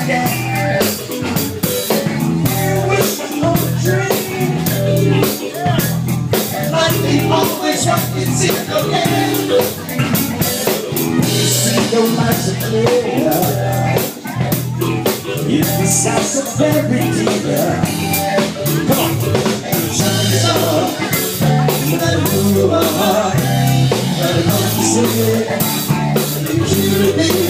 yeah. You wish on a dream, like we always want to see it again. You see your life's a clear, it's the size of every dealer. Come on, shine it up, let it move our heart, let it come to see it, you should be.